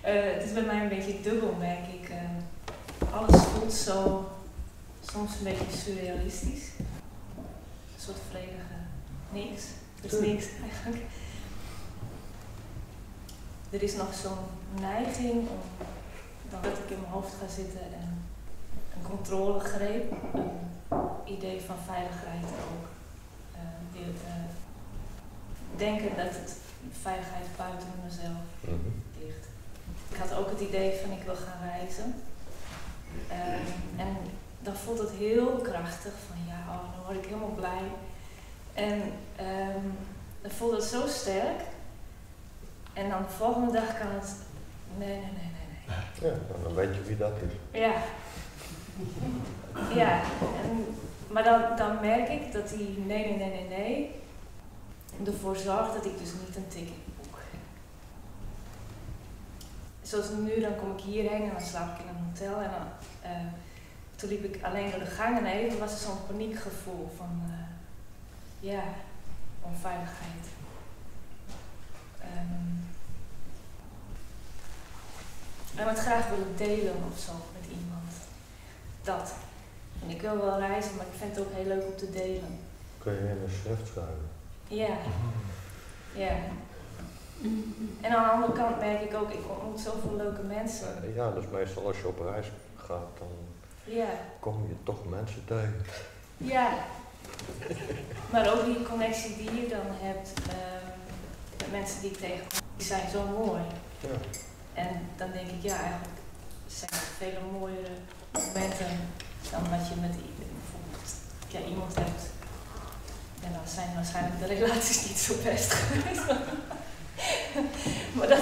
Het is bij mij een beetje dubbel, merk ik. Alles voelt zo, soms een beetje surrealistisch. Een soort vredige niks. Er is niks eigenlijk. Er is nog zo'n neiging om dat ik in mijn hoofd ga zitten en een controlegreep, een idee van veiligheid ook. Denken dat het veiligheid buiten mezelf ligt. Ik had ook het idee van ik wil gaan reizen. En dan voelt het heel krachtig van ja, dan word ik helemaal blij. En dan voelt het zo sterk. En dan de volgende dag kan het nee. Ja, dan weet je wie dat is. Ja. Ja, maar dan merk ik dat die nee ervoor zorgt dat ik dus niet een ticket boek. Zoals nu, dan kom ik hierheen en dan slaap ik in een hotel en dan, toen liep ik alleen door de gang en even was er zo'n paniekgevoel van, onveiligheid. En het graag willen delen of zo met iemand. Dat. En ik wil wel reizen, maar ik vind het ook heel leuk om te delen. Kun je in een schrift schrijven? Ja. Ja. En aan de andere kant merk ik ook, ik ontmoet zoveel leuke mensen. Ja, dus meestal als je op reis gaat, dan kom je toch mensen tegen. Ja. Maar ook die connectie die je dan hebt met mensen die ik tegenkom, die zijn zo mooi. Ja. En dan denk ik, ja, eigenlijk zijn er vele mooiere momenten dan wat je met bijvoorbeeld iemand hebt. En dan zijn waarschijnlijk de relaties niet zo best geweest. Maar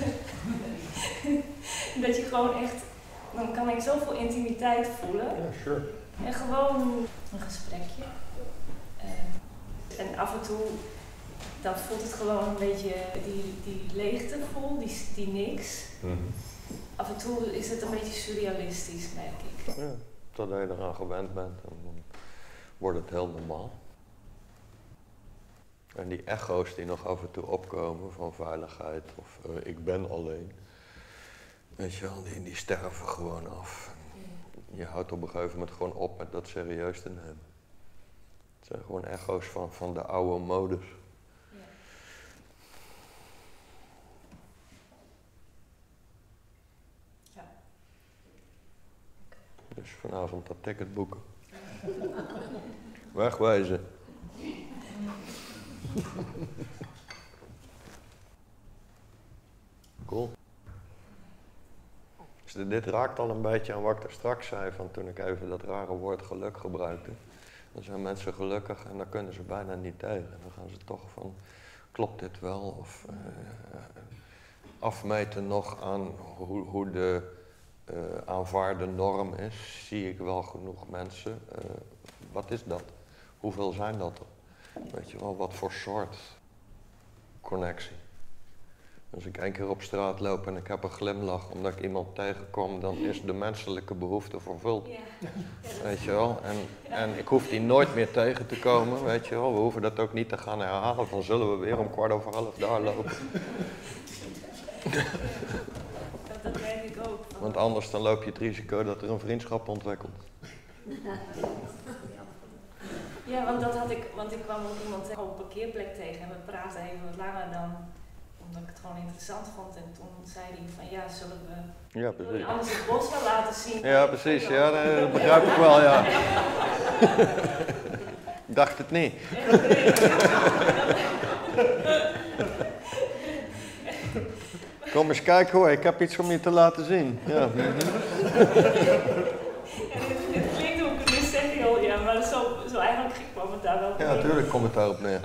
dat je gewoon echt, dan kan ik zoveel intimiteit voelen. Ja, sure. En gewoon een gesprekje. En af en toe, dan voelt het gewoon een beetje die leegte vol, die niks. Af en toe is het een beetje surrealistisch, merk ik. Ja, totdat je eraan gewend bent en dan wordt het heel normaal. En die echo's die nog af en toe opkomen van veiligheid of ik ben alleen, weet je wel, die sterven gewoon af. Je houdt op een gegeven moment gewoon op met dat serieus te nemen. Het zijn gewoon echo's van de oude modus. Ja. Dus vanavond dat ticket boeken. Wegwijzen. Cool. Dus dit raakt al een beetje aan wat ik er straks zei, van toen ik even dat rare woord geluk gebruikte. Dan zijn mensen gelukkig en dan kunnen ze bijna niet tegen. Dan gaan ze toch van, klopt dit wel? Of afmeten nog aan hoe de aanvaarde norm is. Zie ik wel genoeg mensen? Wat is dat? Hoeveel zijn dat er? Weet je wel, wat voor soort connectie? Als ik 1 keer op straat loop en ik heb een glimlach omdat ik iemand tegenkom, dan is de menselijke behoefte vervuld. Ja. Weet je wel? En ik hoef die nooit meer tegen te komen, weet je wel? We hoeven dat ook niet te gaan herhalen, van zullen we weer om 11:15 daar lopen. Dat merk ik ook. Want anders dan loop je het risico dat er een vriendschap ontwikkelt. Ja, want ik kwam ook iemand op een parkeerplek tegen en we praten even wat langer dan, omdat ik het gewoon interessant vond. En toen zei hij van ja, zullen we Ja, precies. anders het bos wel laten zien? Ja, precies. Ja, dat begrijp ik wel, ja. Ik dacht het niet. Kom eens kijken hoor, ik heb iets om je te laten zien. Ja. Het klinkt hoe ik het nu zeg heel, ja, maar zo eigenlijk kwam het daar wel op. Ja, natuurlijk komt het daarop neer.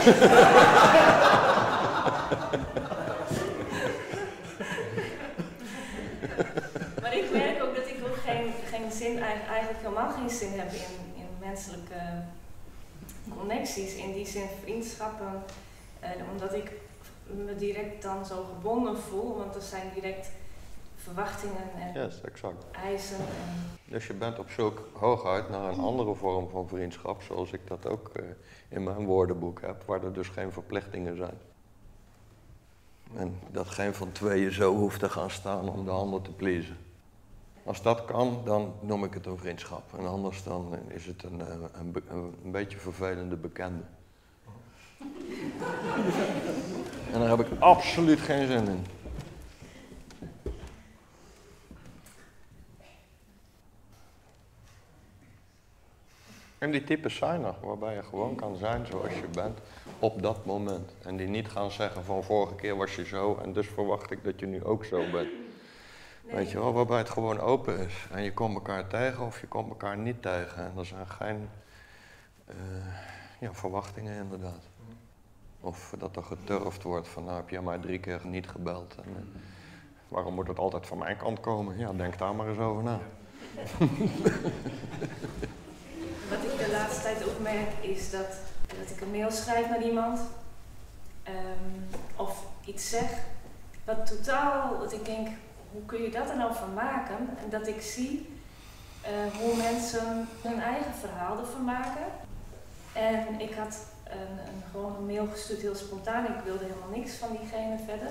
Maar ik merk ook dat ik ook geen zin, eigenlijk helemaal geen zin heb in menselijke connecties. In die zin vriendschappen, omdat ik me direct dan zo gebonden voel, want er zijn direct verwachtingen en Yes, exact. eisen. Dus je bent op zoek hooguit naar een andere vorm van vriendschap, zoals ik dat ook in mijn woordenboek heb, waar er dus geen verplichtingen zijn. En dat geen van tweeën zo hoeft te gaan staan om de ander te pleasen. Als dat kan, dan noem ik het een vriendschap. En anders dan is het een beetje vervelende bekende. En daar heb ik absoluut geen zin in. En die types zijn er, waarbij je gewoon kan zijn zoals je bent op dat moment. En die niet gaan zeggen van vorige keer was je zo en dus verwacht ik dat je nu ook zo bent. Nee. Weet je wel, waarbij het gewoon open is. En je komt elkaar tegen of je komt elkaar niet tegen. En er zijn geen verwachtingen inderdaad. Of dat er geturfd wordt van nou heb jij mij 3 keer niet gebeld. En, waarom moet het altijd van mijn kant komen? Ja, denk daar maar eens over na. Wat ik de laatste tijd ook merk is dat ik een mail schrijf naar iemand of iets zeg wat totaal, dat ik denk, hoe kun je dat er nou van maken? En dat ik zie hoe mensen hun eigen verhaal ervan maken. En ik had gewoon een mail gestuurd, heel spontaan, ik wilde helemaal niks van diegene verder.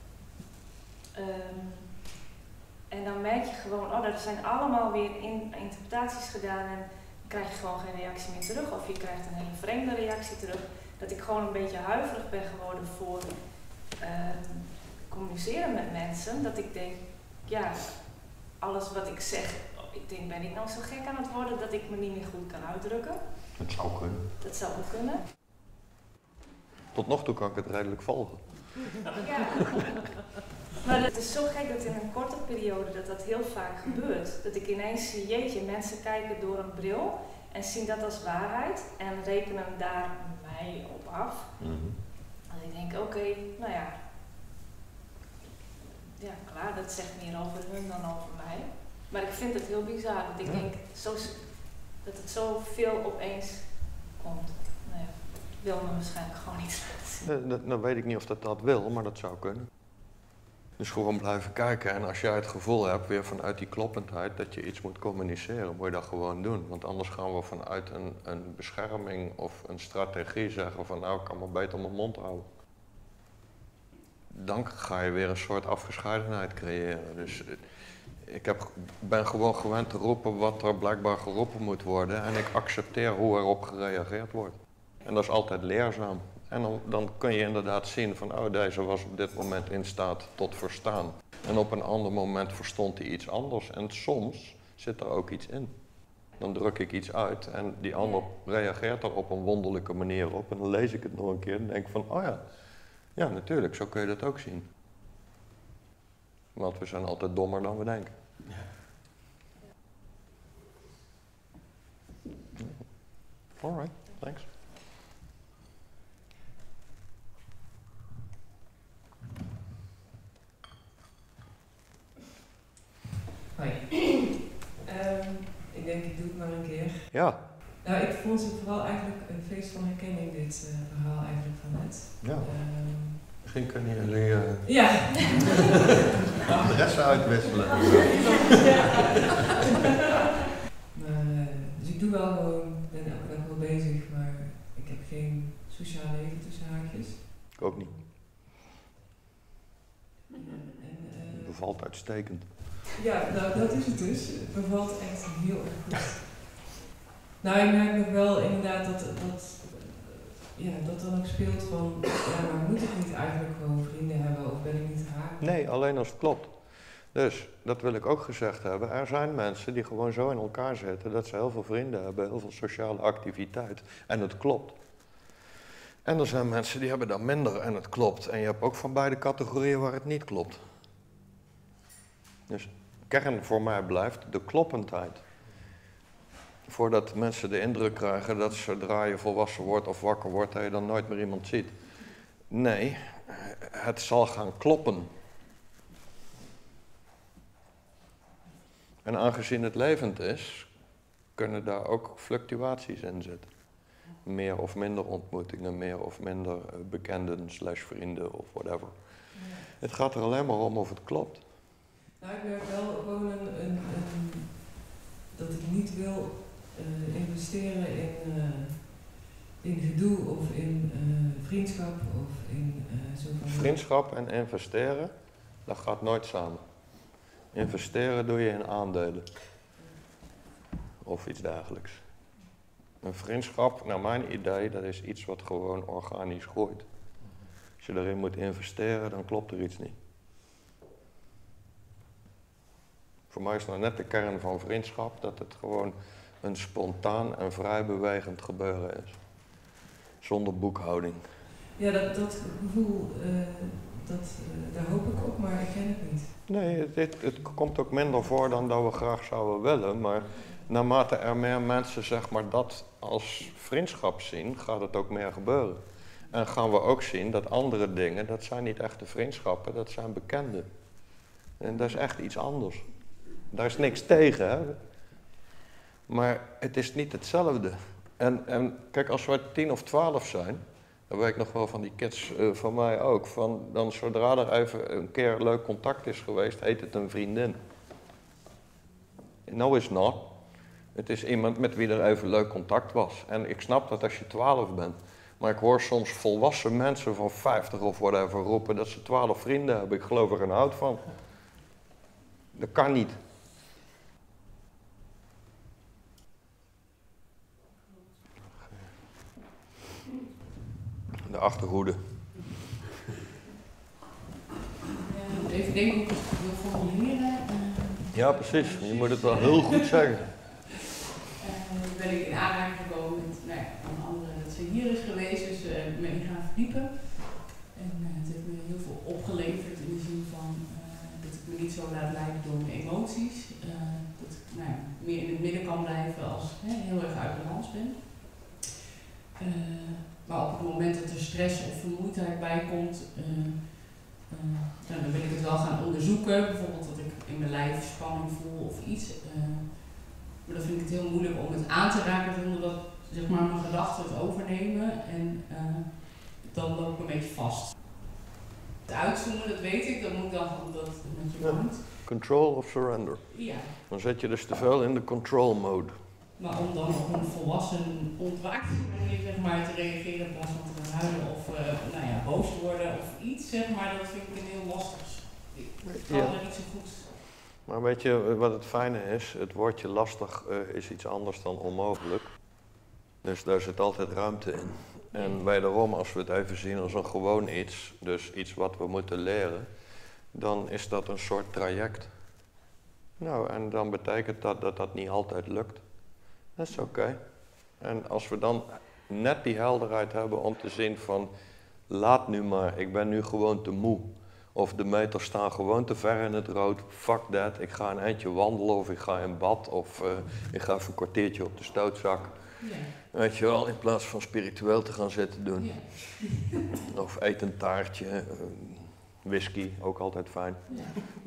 En dan merk je gewoon, er zijn allemaal weer interpretaties gedaan en krijg je gewoon geen reactie meer terug of je krijgt een hele vreemde reactie terug. Dat ik gewoon een beetje huiverig ben geworden voor communiceren met mensen. Dat ik denk, ja, alles wat ik zeg, ik denk, ben ik nou zo gek aan het worden dat ik me niet meer goed kan uitdrukken? Dat zou kunnen. Dat zou ook kunnen. Tot nog toe kan ik het redelijk volgen. Ja. Maar het is zo gek dat in een korte periode dat heel vaak gebeurt. Dat ik ineens zie, jeetje, mensen kijken door een bril en zien dat als waarheid en rekenen daar mij op af. En ik denk, oké, nou ja, klaar, dat zegt meer over hun dan over mij. Maar ik vind het heel bizar, dat ik denk dat het zo veel opeens komt. Nou ja, wil me waarschijnlijk gewoon niet laten zien. Dan weet ik niet of dat wil, maar dat zou kunnen. Dus gewoon blijven kijken en als jij het gevoel hebt, weer vanuit die kloppendheid, dat je iets moet communiceren, moet je dat gewoon doen. Want anders gaan we vanuit een bescherming of een strategie zeggen van nou, ik kan maar beter mijn mond houden. Dan ga je weer een soort afgescheidenheid creëren. Dus ik ben gewoon gewend te roepen wat er blijkbaar geroepen moet worden en ik accepteer hoe erop gereageerd wordt. En dat is altijd leerzaam. En dan kun je inderdaad zien van, oh, deze was op dit moment in staat tot verstaan. En op een ander moment verstond hij iets anders. En soms zit er ook iets in. Dan druk ik iets uit en die ander reageert er op een wonderlijke manier op. En dan lees ik het nog een keer en denk van, oh ja, natuurlijk, zo kun je dat ook zien. Want we zijn altijd dommer dan we denken. Alright, thanks. Hoi. Ik denk, ik doe het maar een keer. Ja. Nou, ik vond het vooral eigenlijk een feest van herkenning, dit verhaal eigenlijk van net. Ja. Misschien kunnen jullie ja. adressen uitwisselen. Maar, dus ik doe wel gewoon, ben elke dag wel bezig, maar ik heb geen sociaal leven tussen haakjes. Ik ook niet. Het bevalt uitstekend. Ja, nou dat is het dus. Het bevalt echt heel erg goed. Nou, ik merk nog wel inderdaad dat er nog speelt van, ja, maar moet ik niet eigenlijk gewoon vrienden hebben of ben ik niet haak? Nee, alleen als het klopt. Dus, dat wil ik ook gezegd hebben, er zijn mensen die gewoon zo in elkaar zitten dat ze heel veel vrienden hebben, heel veel sociale activiteit en het klopt. En er zijn mensen die hebben dat minder en het klopt. En je hebt ook van beide categorieën waar het niet klopt. Dus kern voor mij blijft de kloppendheid. Voordat mensen de indruk krijgen dat zodra je volwassen wordt of wakker wordt, dat je dan nooit meer iemand ziet. Nee, het zal gaan kloppen. En aangezien het levend is, kunnen daar ook fluctuaties in zitten. Meer of minder ontmoetingen, meer of minder bekenden / vrienden of whatever. Ja. Het gaat er alleen maar om of het klopt. Nou, ik merk wel gewoon dat ik niet wil investeren in gedoe of in vriendschap of in zo van... vriendschap en investeren, dat gaat nooit samen. Investeren doe je in aandelen. Of iets dergelijks. Een vriendschap, naar mijn idee, dat is iets wat gewoon organisch groeit. Als je erin moet investeren, dan klopt er iets niet. Voor mij is nou net de kern van vriendschap dat het gewoon een spontaan en vrij bewegend gebeuren is. Zonder boekhouding. Ja, dat gevoel, daar hoop ik op, maar ik ken het niet. Nee, het komt ook minder voor dan dat we graag zouden willen, maar naarmate er meer mensen zeg maar dat als vriendschap zien, gaat het ook meer gebeuren. En gaan we ook zien dat andere dingen, dat zijn niet echte vriendschappen, dat zijn bekenden. En dat is echt iets anders. Daar is niks tegen, hè. Maar het is niet hetzelfde. En kijk, als wij 10 of 12 zijn, dan weet ik nog wel van die kids van mij ook, van dan zodra er even een keer leuk contact is geweest, heet het een vriendin. No, it's not. Het is iemand met wie er even leuk contact was. En ik snap dat als je 12 bent. Maar ik hoor soms volwassen mensen van 50 of whatever roepen dat ze 12 vrienden hebben. Ik geloof er geen hout van. Dat kan niet. De achterhoede. Even denken hoe ik het wil formuleren. Ja, precies. Je moet het wel heel goed zeggen. Ben ik in aanraking gekomen met een andere dat ze hier is geweest, dus ben ik gaan verdiepen. En het heeft me heel veel opgeleverd in de zin van dat ik me niet zo laat leiden door mijn emoties. Dat ik meer in het midden kan blijven als heel erg uit balans ben. Maar op het moment dat er stress of vermoeidheid bij komt, dan wil ik het wel gaan onderzoeken. Bijvoorbeeld dat ik in mijn lijf spanning voel of iets. Maar dan vind ik het heel moeilijk om het aan te raken zonder dat zeg maar, mijn gedachten het overnemen. En dan loop ik een beetje vast. Het uitzoomen, dat weet ik, dat moet dan dat met je mind. Control of surrender. Ja. Dan zet je dus te veel in de control mode. Maar om dan op een volwassen, ontwaakte manier zeg maar, te reageren in plaats van te gaan huilen of boos te worden of iets, zeg maar, dat vind ik een heel lastig. Ik kan er niet zo goed. Maar weet je wat het fijne is? Het woordje lastig is iets anders dan onmogelijk. Dus daar zit altijd ruimte in. En wederom, als we het even zien als een gewoon iets, dus iets wat we moeten leren, dan is dat een soort traject. Nou, en dan betekent dat dat niet altijd lukt. Dat is oké. En als we dan net die helderheid hebben om te zien van, laat nu maar, ik ben nu gewoon te moe. Of de meters staan gewoon te ver in het rood, fuck that, ik ga een eindje wandelen of ik ga in bad of ik ga even een kwartiertje op de stootzak. Ja. Weet je wel, in plaats van spiritueel te gaan zitten doen. Ja. Of eet een taartje, whisky, ook altijd fijn. Ja.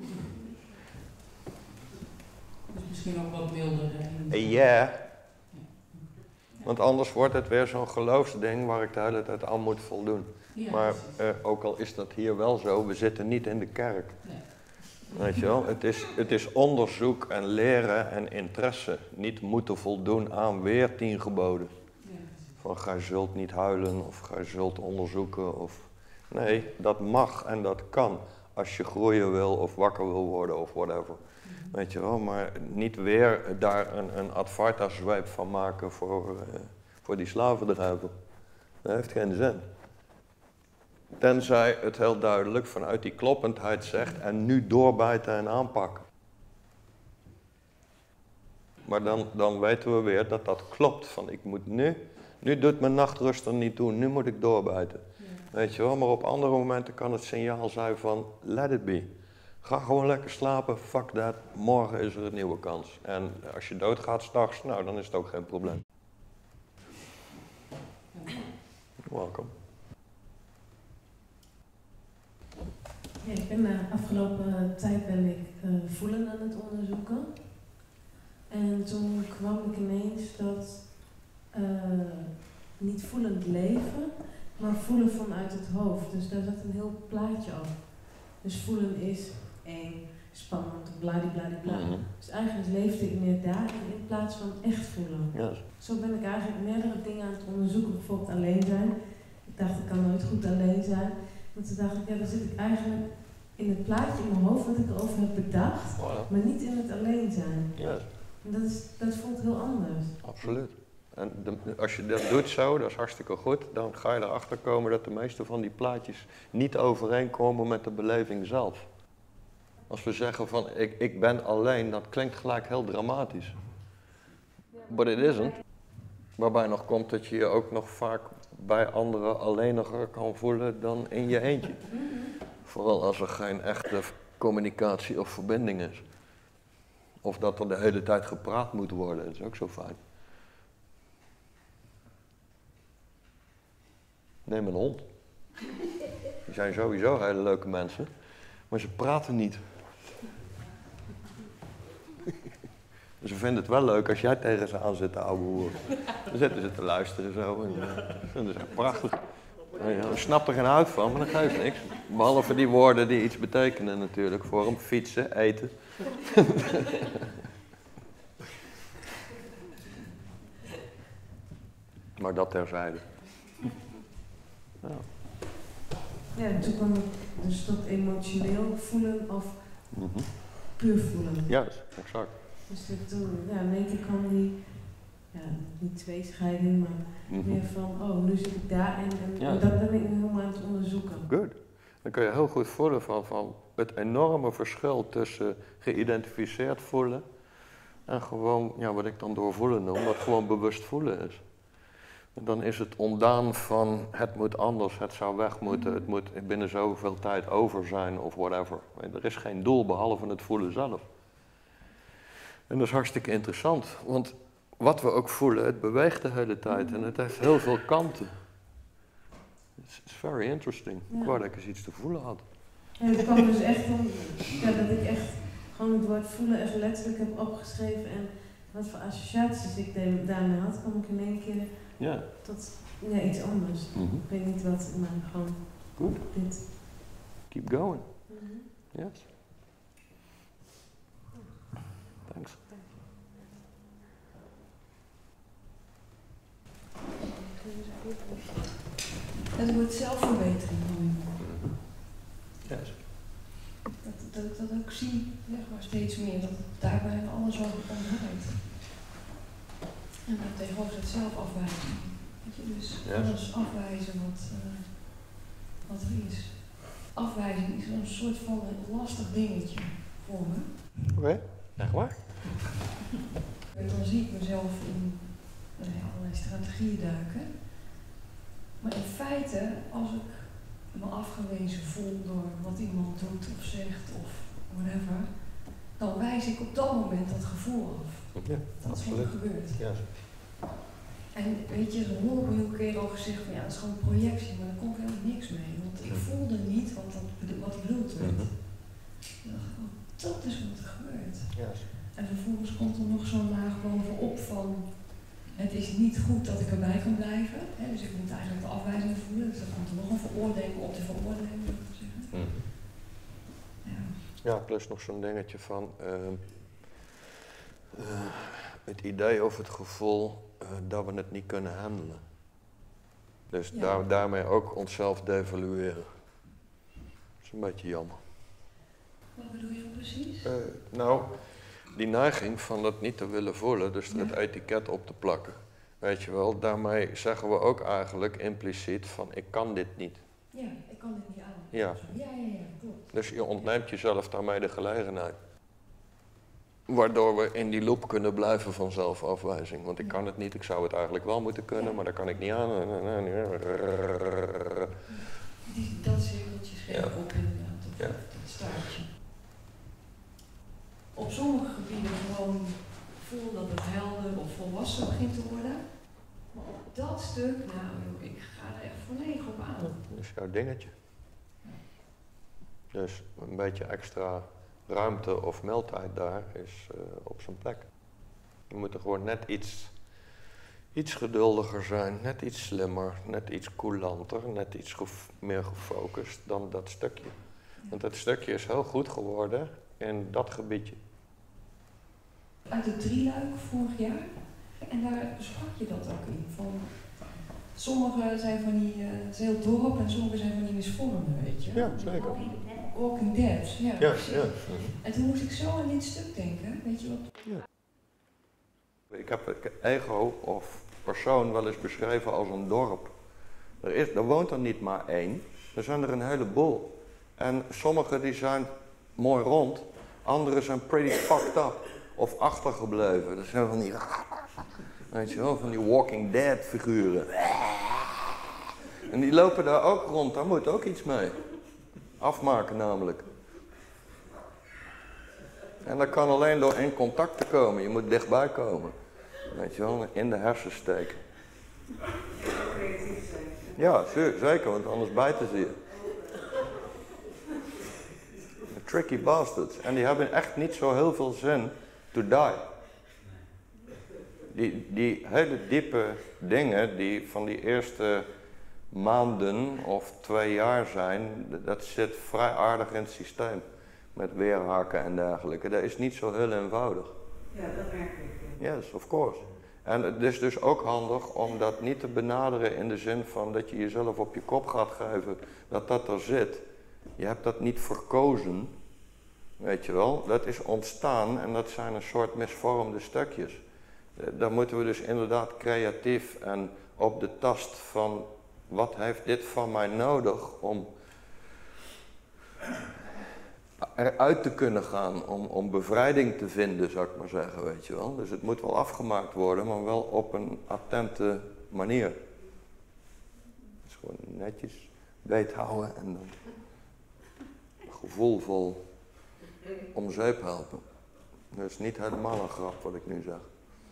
Dus misschien ook wat milder. Ja. Want anders wordt het weer zo'n geloofsding waar ik de hele tijd aan moet voldoen. Ja, Maar ook al is dat hier wel zo, we zitten niet in de kerk. Nee. Weet je wel, het is onderzoek en leren en interesse. Niet moeten voldoen aan weer 10 geboden. Ja, van gij zult niet huilen of gij zult onderzoeken. Of... Nee, dat mag en dat kan. Als je groeien wil of wakker wil worden of whatever. Weet je wel, maar niet weer daar een Advaita-zweep van maken voor die slavendrijver. Dat heeft geen zin. Tenzij het heel duidelijk vanuit die kloppendheid zegt en nu doorbijten en aanpakken. Maar dan weten we weer dat dat klopt. Van ik moet nu doet mijn nachtrust er niet toe, nu moet ik doorbijten. Ja. Weet je wel, maar op andere momenten kan het signaal zijn van let it be. Ga gewoon lekker slapen, fuck that, morgen is er een nieuwe kans. En als je doodgaat 's nachts, nou dan is het ook geen probleem. Welkom. Ja, ik ben de afgelopen tijd voelen aan het onderzoeken. En toen kwam ik ineens dat niet voelend leven, maar voelen vanuit het hoofd. Dus daar zat een heel plaatje op. Dus voelen is eng, spannend, bladibladibla. Dus eigenlijk leefde ik meer daarin in plaats van echt voelen. Yes. Zo ben ik eigenlijk meerdere dingen aan het onderzoeken, bijvoorbeeld alleen zijn. Ik dacht ik kan nooit goed alleen zijn. Want toen dacht ik, ja, dan zit ik eigenlijk in het plaatje in mijn hoofd wat ik erover heb bedacht, Voilà. maar niet in het alleen zijn. Ja, En dat voelt heel anders. absoluut. En als je dat doet zo, dat is hartstikke goed, dan ga je erachter komen dat de meeste van die plaatjes niet overeenkomen met de beleving zelf. Als we zeggen van ik ben alleen, dat klinkt gelijk heel dramatisch. But it isn't. Waarbij nog komt dat je je ook nog vaak bij anderen alleniger kan voelen dan in je eentje. Vooral als er geen echte communicatie of verbinding is. Of dat er de hele tijd gepraat moet worden, dat is ook zo fijn. Neem een hond. Die zijn sowieso hele leuke mensen, maar ze praten niet. Ze vinden het wel leuk als jij tegen ze aan zit te ouwehoeren. Dan zitten ze te luisteren zo en dat is echt prachtig. Je snapt er geen hout van, maar dat geeft niks. Behalve die woorden die iets betekenen natuurlijk voor hem. Fietsen, eten. Maar dat terzijde. Ja. Ja, en toen kwam ik dus tot emotioneel voelen of puur voelen. Ja, exact. Dus toen, ja, in één keer kwam die, ja, niet tweescheiding, maar meer van, oh, nu zit ik daarin en dat ben ik nu helemaal aan het onderzoeken. Good. Dan kun je heel goed voelen van het enorme verschil tussen geïdentificeerd voelen en gewoon, ja, wat ik dan doorvoelen noem, wat gewoon bewust voelen is. En dan is het ontdaan van het moet anders, het zou weg moeten, het moet binnen zoveel tijd over zijn of whatever. Er is geen doel behalve het voelen zelf. En dat is hartstikke interessant, want wat we ook voelen, het beweegt de hele tijd en het heeft heel veel kanten. It's very interesting. Ja. Ik wou dat ik eens iets te voelen had. En het kwam dus echt om, ja, dat ik echt gewoon het woord voelen echt letterlijk heb opgeschreven en wat voor associaties ik daarmee had, kwam ik in één keer tot iets anders. Ik weet niet wat, maar gewoon Good. dit. Keep going. Yes. Thanks. Het wordt zelfverbetering doen. Yes. Dat ik dat ook zie, zeg maar, steeds meer. Dat daar bijna alles over om draait. En dan tegenwoordig het zelf afwijzen. Weet je, dus alles afwijzen wat er is. Afwijzing is een soort van lastig dingetje voor me. Oké, echt waar? En dan zie ik mezelf in allerlei strategieën duiken. Maar in feite, als ik me afgewezen voel door wat iemand doet of zegt of whatever, dan wijs ik op dat moment dat gevoel af. Ja, dat is wat er gebeurt. Ja. En weet je, 100 miljoen keer al gezegd van ja, dat is gewoon een projectie, maar daar komt helemaal niks mee. Want ik voelde niet wat er bedoeld werd. Dan dacht ik, oh, dat is wat er gebeurt. Yes. En vervolgens komt er nog zo'n laag bovenop van het is niet goed dat ik erbij kan blijven. Hè, dus ik moet eigenlijk de afwijzing voelen. Dus dan komt er nog een veroordeling op de veroordeling. Ja, plus nog zo'n dingetje van het idee of het gevoel dat we het niet kunnen handelen. Dus daarmee ook onszelf devalueren. Dat is een beetje jammer. Wat bedoel je precies? Nou, die neiging van dat niet te willen voelen, dus er het etiket op te plakken. Weet je wel, daarmee zeggen we ook eigenlijk impliciet van ik kan dit niet. Ja, ik kan dit niet aan. Ja. Ja, klopt. Dus je ontneemt jezelf daarmee de gelegenheid. Waardoor we in die loop kunnen blijven van zelfafwijzing. Want ik kan het niet, ik zou het eigenlijk wel moeten kunnen, maar daar kan ik niet aan. Dat cirkeltje schreef ik op inderdaad, of dat staartje. Op sommige gebieden gewoon voel dat het helder of volwassen begint te worden. Maar op dat stuk, nou joh, ik ga er echt volledig op aan. Dat is jouw dingetje. Dus een beetje extra ruimte of meldtijd daar is op zijn plek. Je moet er gewoon net iets geduldiger zijn, net iets slimmer, net iets coulanter, net iets meer gefocust dan dat stukje. Want dat stukje is heel goed geworden in dat gebiedje. Uit het drieluik vorig jaar, en daar sprak je dat ook in, van Sommige zijn van die, het is heel dorp en sommige zijn van die misvormden, weet je. Ja, zeker. Walking Dead, ja. Ja, precies. ja. En toen moest ik zo aan dit stuk denken, weet je wat? Ik heb het ego of persoon wel eens beschreven als een dorp. Er woont er niet maar één, er zijn er een heleboel. En sommige die zijn mooi rond, andere zijn pretty fucked up of achtergebleven. Dat zijn van die, weet je wel, van die Walking Dead figuren. En die lopen daar ook rond, daar moet ook iets mee. Afmaken namelijk. En dat kan alleen door in contact te komen, je moet dichtbij komen. Weet je wel, in de hersens steken. Creatief zijn. Ja, zeker, want anders bijten ze je. Tricky bastards. En die hebben echt niet zo heel veel zin to die. Die hele diepe dingen die van die eerste maanden of 2 jaar zijn, dat zit vrij aardig in het systeem. Met weerhaken en dergelijke. Dat is niet zo heel eenvoudig. Ja, dat merk ik. Yes, of course. En het is dus ook handig om dat niet te benaderen in de zin van dat je jezelf op je kop gaat geven dat dat er zit. Je hebt dat niet verkozen, weet je wel. Dat is ontstaan en dat zijn een soort misvormde stukjes. Daar moeten we dus inderdaad creatief en op de tast van wat heeft dit van mij nodig om eruit te kunnen gaan, om bevrijding te vinden, zou ik maar zeggen, weet je wel. Dus het moet wel afgemaakt worden, maar wel op een attente manier. Dus gewoon netjes beet houden en dan gevoelvol om zeep helpen. Dat is niet helemaal een grap wat ik nu zeg.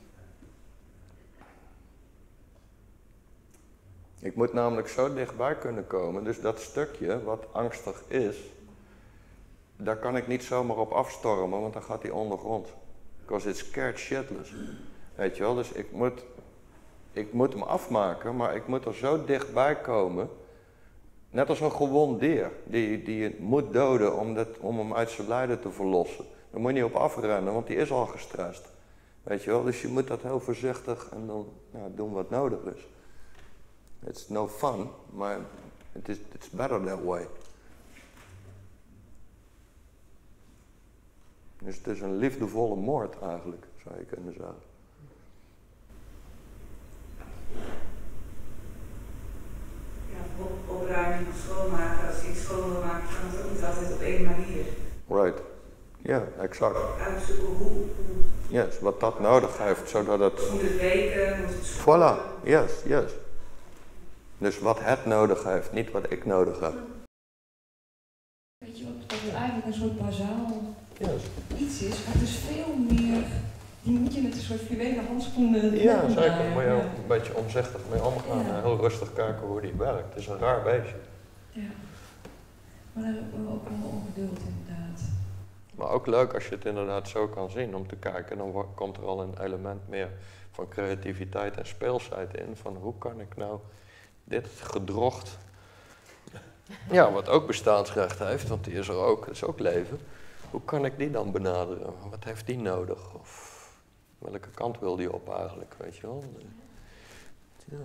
Ik moet namelijk zo dichtbij kunnen komen, dus dat stukje wat angstig is, daar kan ik niet zomaar op afstormen, want dan gaat hij ondergrond. Because it's scared shitless. Weet je wel, dus ik moet hem afmaken, maar ik moet er zo dichtbij komen. Net als een gewond dier, die je moet doden om hem uit zijn lijden te verlossen. Daar moet je niet op afrennen, want die is al gestrest. Weet je wel, dus je moet dat heel voorzichtig en dan doen wat nodig is. It's no fun, maar it's better that way. Dus het is een liefdevolle moord eigenlijk, zou je kunnen zeggen. Ja, opruimen, schoonmaken. Als je iets schoon wil maken, kan het ook niet altijd op één manier. Right. Ja, exact. Uitzoeken hoe. Yes, wat dat nodig heeft, zodat het... Moet het weken, moet het Voilà, yes. Dus wat het nodig heeft, niet wat ik nodig heb. Weet je wat eigenlijk een soort bazaal Yes. iets is, maar het is veel meer, die moet je met een soort fluwelen handschoenen Ja, doen. zeker. Moet je ook een beetje omzichtig mee omgaan Ja. en heel rustig kijken hoe die werkt. Het is een raar beestje. Ja. Maar daar hebben we ook wel ongeduld inderdaad. Maar ook leuk als je het inderdaad zo kan zien om te kijken. Dan komt er al een element meer van creativiteit en speelsheid in. Van hoe kan ik nou dit gedrocht, ja, wat ook bestaansrecht heeft, want die is er ook, dat is ook leven. Hoe kan ik die dan benaderen? Wat heeft die nodig? Of welke kant wil die op eigenlijk, weet je wel? Ja.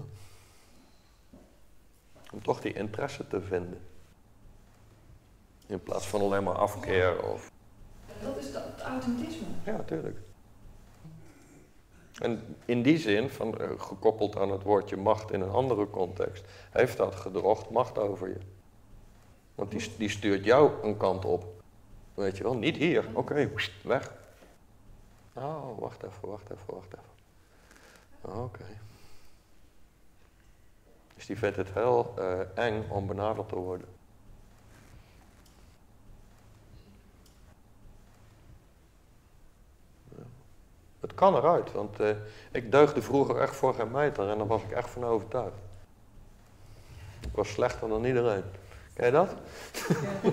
Om toch die interesse te vinden. In plaats van alleen maar afkeer of... Dat is het autentisme. Ja, tuurlijk. En in die zin, gekoppeld aan het woordje macht in een andere context, heeft dat gedrocht macht over je. Want die stuurt jou een kant op. Weet je wel, niet hier. Oké, weg. Oh, wacht even. Oké. Dus die vindt het heel eng om benaderd te worden. Het kan eruit, want ik deugde vroeger echt voor geen meter en daar was ik echt van overtuigd. Ik was slechter dan iedereen. Ken je dat? Ja.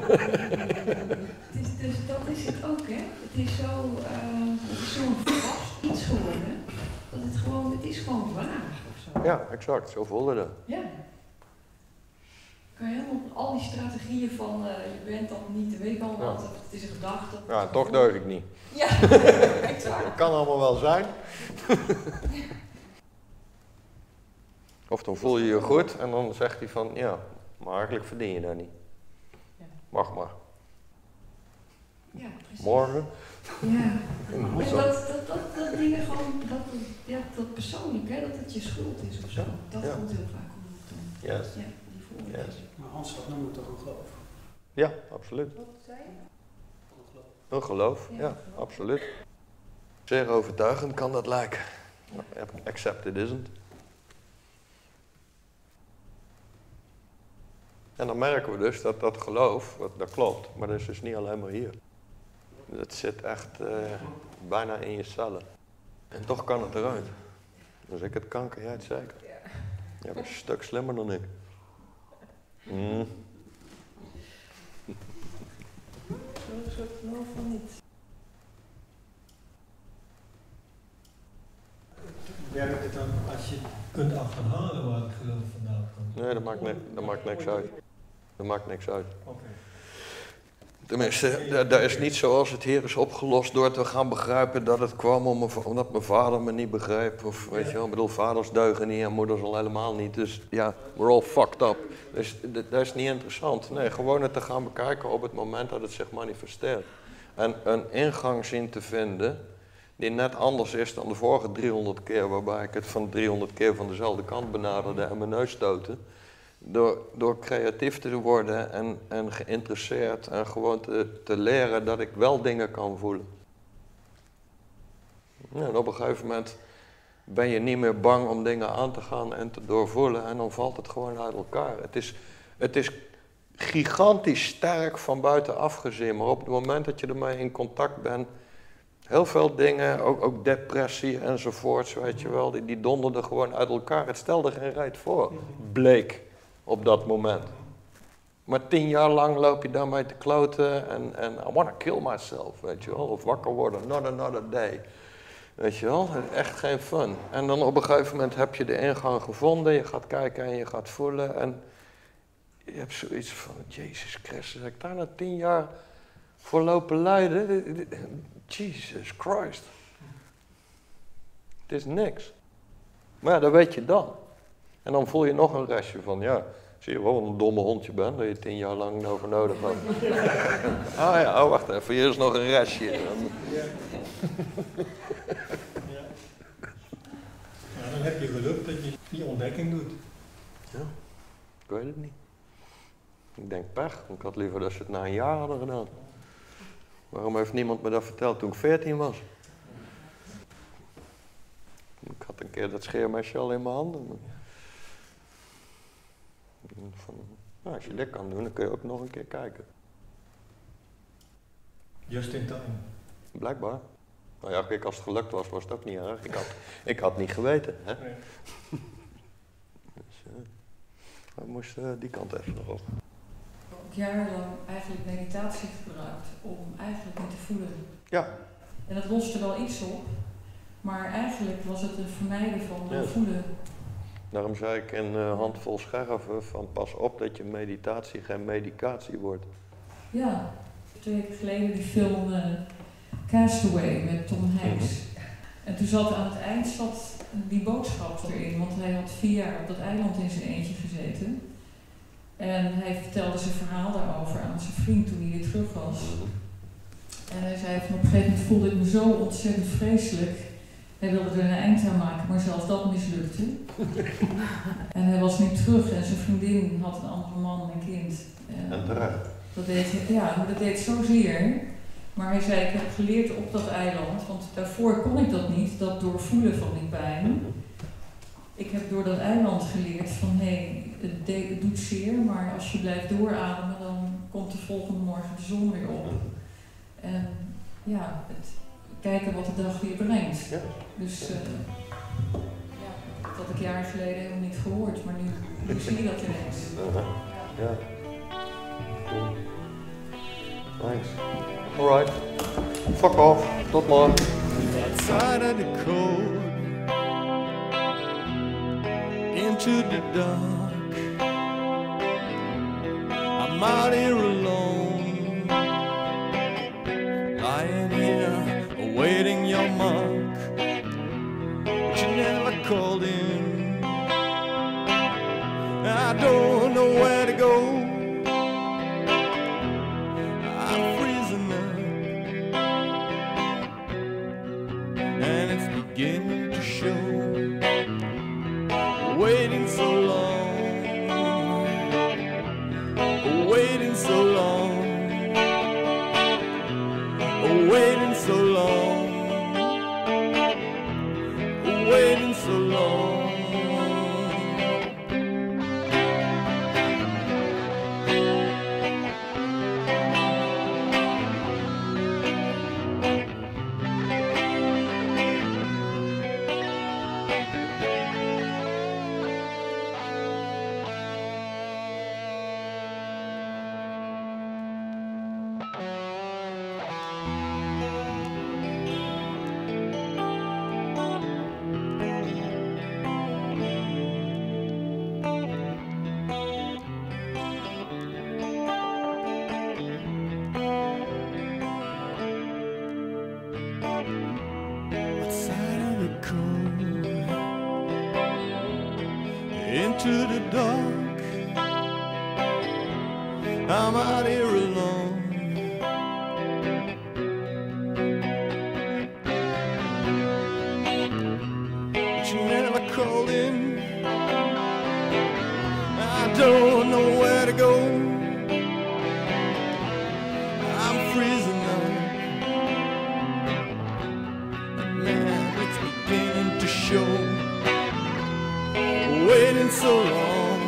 Dus dat is het ook, hè? Het is zo'n vast iets geworden, dat het is gewoon waar of zo. Ja, exact, zo voelde dat. Ja. Kan je helemaal al die strategieën van je bent dan niet, weet ik al wat, of het is een gedachte. Ja, toch deug ik niet. Ja, exact. Het kan allemaal wel zijn. Of dan voel je je goed en dan zegt hij van, ja, maar eigenlijk verdien je dat niet. Ja. Wacht maar. Ja, precies. Morgen? Ja. Dus dat dingen gewoon, dat persoonlijk, hè, dat het je schuld is of zo. Dat Ja. komt heel vaak om dan. Yes. Ja, die vooroordelen. Yes. Maar Hans, dat noemen we toch een geloof? Ja, absoluut. Wat zei je? Een geloof, ja, absoluut. Zeer overtuigend kan dat lijken. Except it isn't. En dan merken we dus dat dat geloof, dat klopt, maar dat is dus niet alleen maar hier. Het zit echt bijna in je cellen. En toch kan het eruit. Als ik het kan, kan jij het zeker. Je bent een stuk slimmer dan ik. Zo'n soort geloof van niet. Werkt het dan als je kunt achterhalen waar het geloof vandaan komt? Nee, dat maakt niks uit. Dat maakt niks uit. Oké. Tenminste, dat is niet zoals het hier is opgelost door te gaan begrijpen dat het kwam omdat mijn vader me niet begreep. Of weet je wel, ik bedoel, vaders deugen niet en moeders al helemaal niet. Dus ja, we're all fucked up. Dus dat is niet interessant. Nee, gewoon het te gaan bekijken op het moment dat het zich manifesteert. En een ingang zien te vinden die net anders is dan de vorige 300 keer, waarbij ik het van 300 keer van dezelfde kant benaderde en mijn neus stootte. Door creatief te worden en geïnteresseerd en gewoon te leren dat ik wel dingen kan voelen. Ja, en op een gegeven moment ben je niet meer bang om dingen aan te gaan en te doorvoelen en dan valt het gewoon uit elkaar. Het is gigantisch sterk van buitenaf gezien, maar op het moment dat je ermee in contact bent, heel veel dingen, ook depressie enzovoorts, weet je wel, die donderden gewoon uit elkaar. Het stelde geen reet voor, bleek. Op dat moment. Maar 10 jaar lang loop je daarmee te kloten en I wanna kill myself, weet je wel. Of wakker worden, not another day. Weet je wel, echt geen fun. En dan op een gegeven moment heb je de ingang gevonden, je gaat kijken en je gaat voelen. En je hebt zoiets van, Jezus Christus, heb ik daar na 10 jaar voor lopen lijden? Jesus Christ. Het is niks. Maar ja, dat weet je dan. En dan voel je nog een restje van, ja, zie je wel wat een domme hondje bent, dat je 10 jaar lang over nodig had. Ah ja, oh, wacht even, hier is nog een restje. Ja. Ja, dan heb je geluk dat je die ontdekking doet. Ja, ik weet het niet. Ik denk pech, ik had liever dat ze het na een jaar hadden gedaan. Waarom heeft niemand me dat verteld toen ik 14 was? Ik had een keer dat scheermesje al in mijn handen. Nou, als je dit kan doen, dan kun je ook nog een keer kijken. Just in time. Blijkbaar. Nou ja, kijk, als het gelukt was, was het ook niet erg. Ik had niet geweten. Hè? Nee. Dus, we moesten die kant even nog op. Ook jarenlang eigenlijk meditatie gebruikt om eigenlijk niet te voelen. Ja. En dat loste wel iets op, maar eigenlijk was het een vermijden van Ja. voelen. Daarom zei ik in handvol scherven van pas op dat je meditatie geen medicatie wordt. Ja, 2 weken geleden die film Castaway met Tom Hanks. En toen zat aan het eind die boodschap erin, want hij had 4 jaar op dat eiland in zijn eentje gezeten. En hij vertelde zijn verhaal daarover aan zijn vriend toen hij weer terug was. En hij zei van op een gegeven moment voelde ik me zo ontzettend vreselijk. Hij wilde er een eind aan maken, maar zelfs dat mislukte. En hij was nu terug en zijn vriendin had een andere man en kind. En terecht. Dat deed zozeer. Maar hij zei, ik heb geleerd op dat eiland, want daarvoor kon ik dat niet, dat doorvoelen van die pijn. Ik heb door dat eiland geleerd van, het doet zeer, maar als je blijft doorademen, dan komt de volgende morgen de zon weer op. En ja, kijken wat de dag weer brengt. Ja. Dus dat had ik jaren geleden helemaal niet gehoord, maar nu zie je dat ineens. Ja. Cool. Thanks. Alright. Fuck off. Tot morgen. Outside of the cold, into the dark, I'm out here alone, lying here awaiting your mark, but you never called in. so long, waiting so long, waiting so long. Into the dark, I'm out here alone. But you never called in. I don't know where to go. I'm freezing up. Man, it's beginning to show. Waiting so long,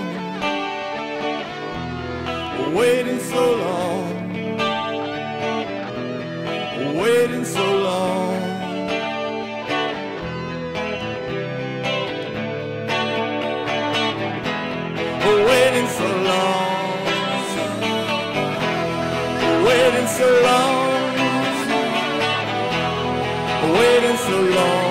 waiting so long, waiting so long. Waiting so long, waiting so long, waiting so long.